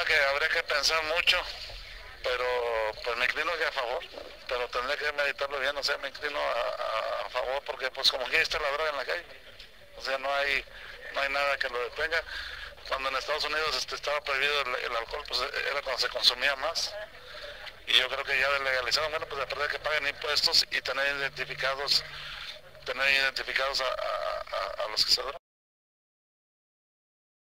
tema que habría que pensar mucho, pero pues me inclino que a favor, pero tendré que meditarlo bien, o sea, me inclino a favor porque pues como que está la droga en la calle, o sea, no hay nada que lo detenga. Cuando en Estados Unidos estaba prohibido el alcohol, pues era cuando se consumía más. Y yo creo que ya de legalizaron, bueno, pues de perder que paguen impuestos y tener identificados a los que se drogan.